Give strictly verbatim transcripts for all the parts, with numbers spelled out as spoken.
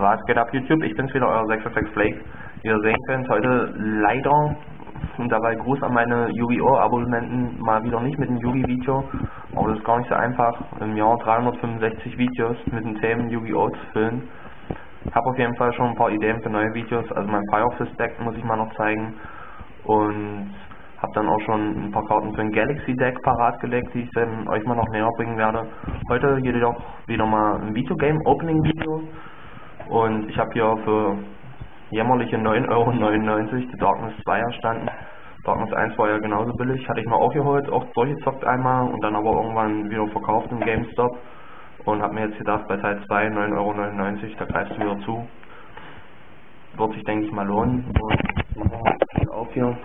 Was geht ab YouTube? Ich bin's wieder, euer sechs sechs sechs Flake. Wie ihr sehen könnt, heute leider, und dabei Gruß an meine Yu-Gi-Oh! Abonnenten, mal wieder nicht mit dem Yu-Gi-Video. Aber das ist gar nicht so einfach, im Jahr dreihundertfünfundsechzig Videos mit den Themen Yu-Gi-Oh! Zu füllen. Habe auf jeden Fall schon ein paar Ideen für neue Videos, also mein Fire Fist Deck muss ich mal noch zeigen. Und habe dann auch schon ein paar Karten für ein Galaxy Deck parat gelegt, die ich dann euch mal noch näher bringen werde. Heute jedoch wieder mal ein Videogame Opening Video. Und ich habe hier für jämmerliche neun Euro neunundneunzig die Darkness zwei erstanden. Darkness eins war ja genauso billig, hatte ich mal auch geholt, auch durchgezockt einmal und dann aber irgendwann wieder verkauft im GameStop. Und habe mir jetzt gedacht, bei Teil zwei neun Euro neunundneunzig, da greifst du wieder zu. Wird sich, denke ich, mal lohnen. Und machen wir das auf hier.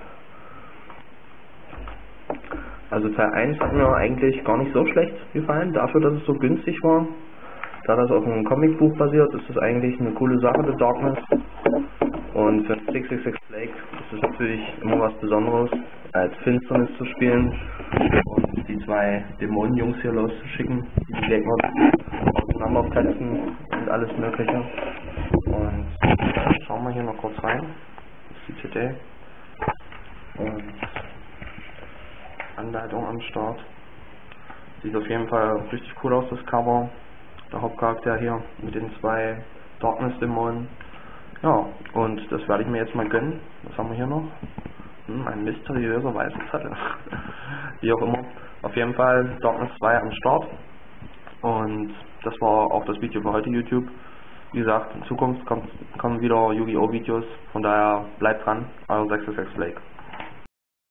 Also Teil eins hat mir eigentlich gar nicht so schlecht gefallen, dafür, dass es so günstig war. Da das auf einem Comicbuch basiert, ist das eigentlich eine coole Sache, The Darkness. Und für sechs sechs sechs Flake ist es natürlich immer was Besonderes, als Finsternis zu spielen und die zwei Dämonenjungs hier loszuschicken, die die Gegner auseinanderfetzen und alles mögliche. Und schauen wir hier noch kurz rein. Das ist die C D. Und Anleitung am Start. Sieht auf jeden Fall richtig cool aus, das Cover. Der Hauptcharakter hier mit den zwei Darkness-Dämonen. Ja, und das werde ich mir jetzt mal gönnen. Was haben wir hier noch? Hm, ein mysteriöser weißer Zettel. Wie auch immer. Auf jeden Fall Darkness zwei am Start. Und das war auch das Video für heute YouTube. Wie gesagt, in Zukunft kommt, kommen wieder Yu-Gi-Oh! Videos. Von daher bleibt dran. Euer sechs sechs sechs Flake.